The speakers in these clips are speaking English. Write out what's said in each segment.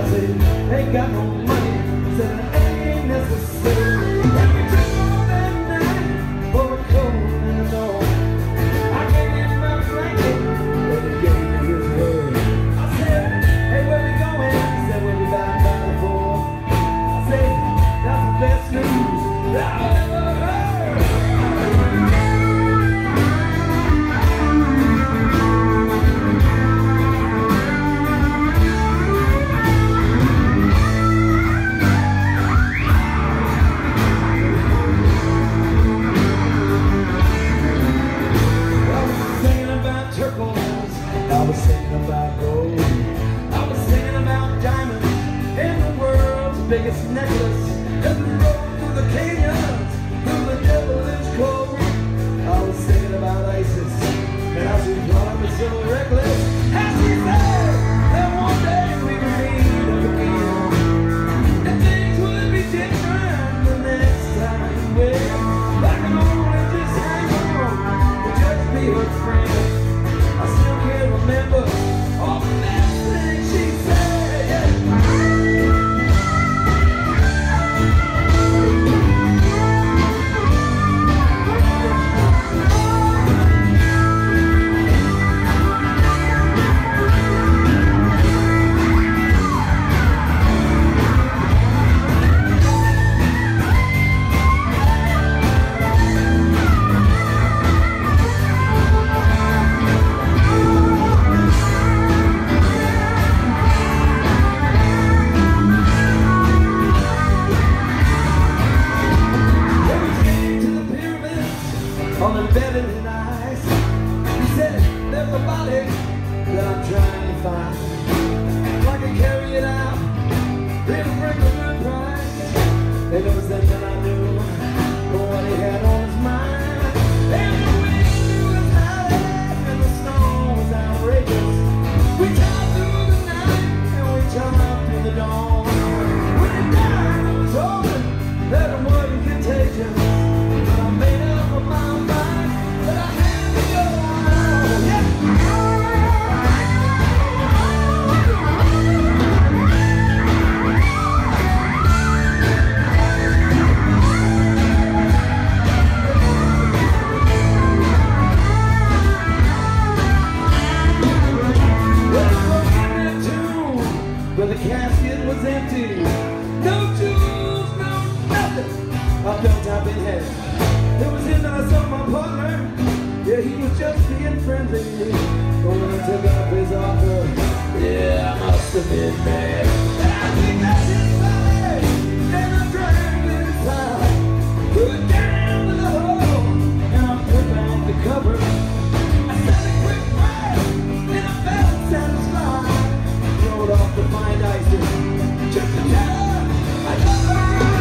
said, ain't got no money. Said it ain't necessary. And we took on that night for a cold and a dog. I gave him my blanket, but he gave me his word. I said, hey, where we going? He said, we'll be back by the 4. I said, that's the best news that I've ever heard. I was singing about gold. I was singing about diamonds and the world's biggest necklace. As we rode through the canyons, through the devilish cold. I was singing about ISIS and how she was so reckless. As she said that one day we would meet again, and things would be different the next time. Well, I can only just hang on and just be her friend. I still can't remember all the bad things she said, yeah. Embedded in ice. He said, there's a body that I'm trying to find. If I can carry it out, it'll bring a good price. And it was then that I knew what he had on his mind. And the wind was howling and the snow was outrageous. We climbed through the night and we jumped through the dawn. When it died, I was hoping that it wasn't contagious. But I made up my mind. But the casket was empty. No jewels, no nothing. I felt I'd been had. It was him that I saw my partner. Yeah, he was just being friendly. But when I took up his offer, yeah, I must have been mad. And I picked up his body, and I dragged it inside. Threw it down to the hole, and I put back the cover. I said a quick prayer, and I felt satisfied. Rolled off the fine ice, just to tell her I love her.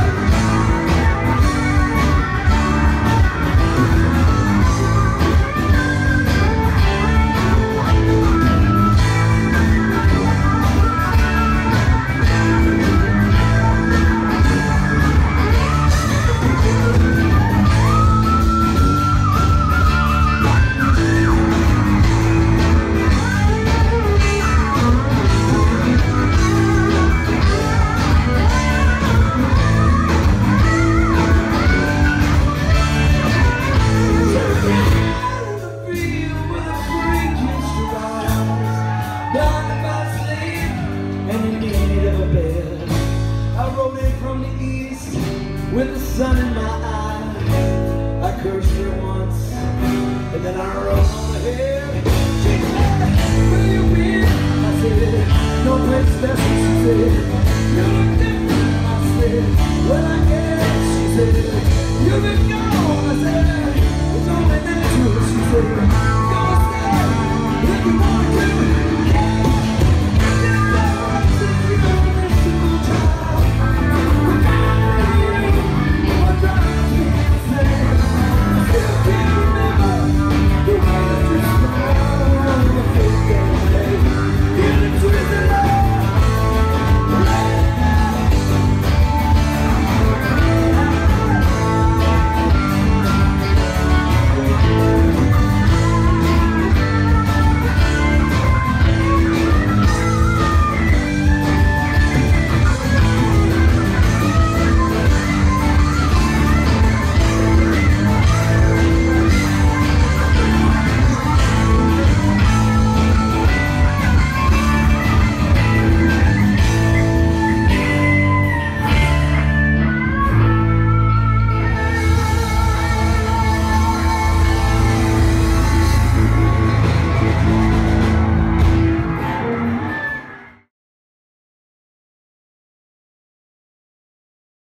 With the sun in my eyes, I cursed her once, and then I rode on ahead.